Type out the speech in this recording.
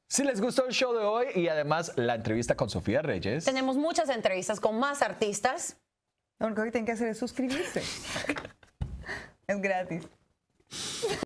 Si les gustó el show de hoy y además la entrevista con Sofía Reyes. Tenemos muchas entrevistas con más artistas. Lo único que tienen que hacer es suscribirse. Es gratis.